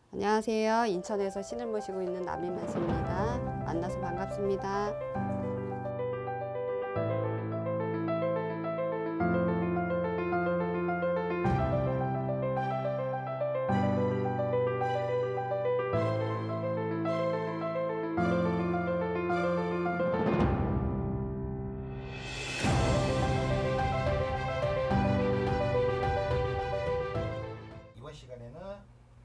안녕하세요. 인천에서 신을 모시고 있는 남인만씨입니다. 만나서 반갑습니다. 이번 시간에는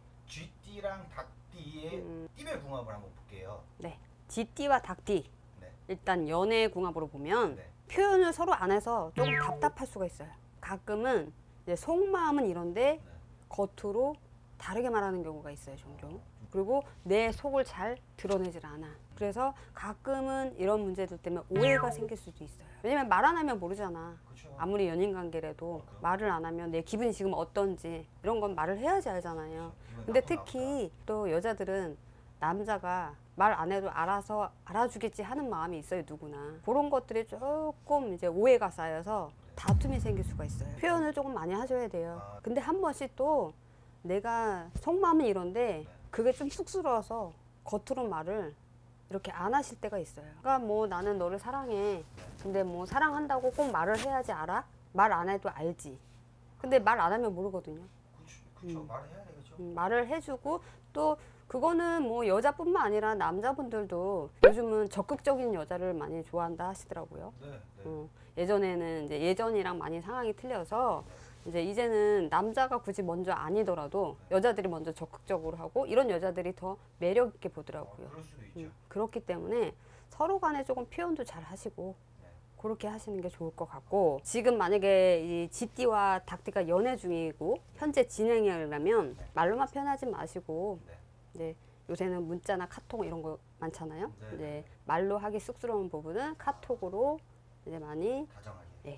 쥐띠랑 닭띠의 띠별 궁합을 한번 볼게요. 네, 쥐띠와 닭띠. 네. 일단 연애 궁합으로 보면 네. 표현을 서로 안 해서 조금 답답할 수가 있어요. 가끔은 이제 속마음은 이런데 네. 겉으로 다르게 말하는 경우가 있어요, 종종. 그리고 내 속을 잘 드러내질 않아. 그래서 가끔은 이런 문제들 때문에 오해가 생길 수도 있어요. 왜냐면 말 안 하면 모르잖아. 그렇죠. 아무리 연인 관계라도 말을 안 하면 내 기분이 지금 어떤지 이런 건 말을 해야지 알잖아요. 근데 특히 또 여자들은 남자가 말 안 해도 알아서 알아주겠지 하는 마음이 있어요, 누구나. 그런 것들이 조금 이제 오해가 쌓여서 다툼이 생길 수가 있어요. 표현을 조금 많이 하셔야 돼요. 근데 한 번씩 또 내가 속마음은 이런데 그게 좀 쑥스러워서 겉으로 말을 이렇게 안 하실 때가 있어요. 그러니까 뭐 나는 너를 사랑해. 근데 뭐 사랑한다고 꼭 말을 해야지 알아? 말 안 해도 알지. 근데 말 안 하면 모르거든요. 그렇죠. 말을 해야 되겠죠. 말을 해주고 또 그거는 뭐 여자뿐만 아니라 남자분들도 요즘은 적극적인 여자를 많이 좋아한다 하시더라고요. 네. 예전에는 이제 예전이랑 많이 상황이 틀려서 이제는 남자가 굳이 먼저 아니더라도 여자들이 먼저 적극적으로 하고 이런 여자들이 더 매력 있게 보더라고요. 그럴 수도 있죠. 그렇기 때문에 서로 간에 조금 표현도 잘 하시고 네. 그렇게 하시는 게 좋을 것 같고, 지금 만약에 이 쥐띠와 닭띠가 연애 중이고 현재 진행이라면 말로만 표현하지 마시고 네. 이제 요새는 문자나 카톡 이런 거 많잖아요. 네. 이제 말로 하기 쑥스러운 부분은 카톡으로 이제 많이 다정하게.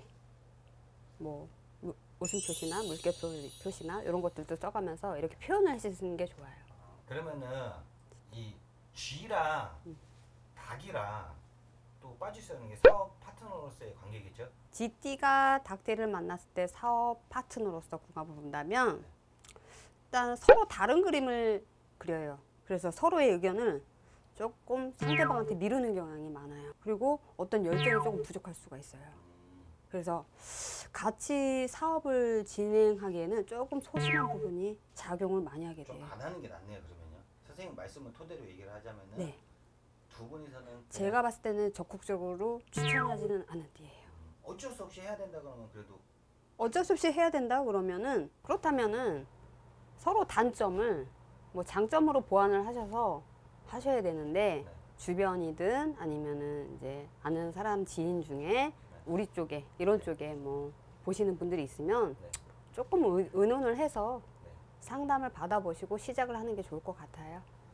뭐 웃음 표시나 물개 표시나 이런 것들도 써가면서 이렇게 표현을 하시는 게 좋아요. 그러면은 이 쥐랑 닭이랑 또 빠질 수 없는 게 사업 파트너로서의 관계겠죠? 쥐띠가 닭띠를 만났을 때 사업 파트너로서 궁합을 본다면 일단 서로 다른 그림을 그려요. 그래서 서로의 의견을 조금 상대방한테 미루는 경향이 많아요. 그리고 어떤 열정이 조금 부족할 수가 있어요. 그래서 같이 사업을 진행하기에는 조금 소심한 부분이 작용을 많이 하게 좀 돼요. 안 하는 게 낫네요. 그러면요. 선생님 말씀을 토대로 얘기를 하자면은 네. 두 분이서는 제가 봤을 때는 적극적으로 추천하지는 않은 띠예요. 어쩔 수 없이 해야 된다 그러면 그래도 어쩔 수 없이 해야 된다 그러면은, 그렇다면은 서로 단점을 뭐 장점으로 보완을 하셔서 하셔야 되는데, 네. 주변이든 아니면은 이제 아는 사람 지인 중에 우리 쪽에 이런 쪽에 뭐 보시는 분들이 있으면 네. 조금 의논을 해서 네. 상담을 받아보시고 시작을 하는 게 좋을 것 같아요.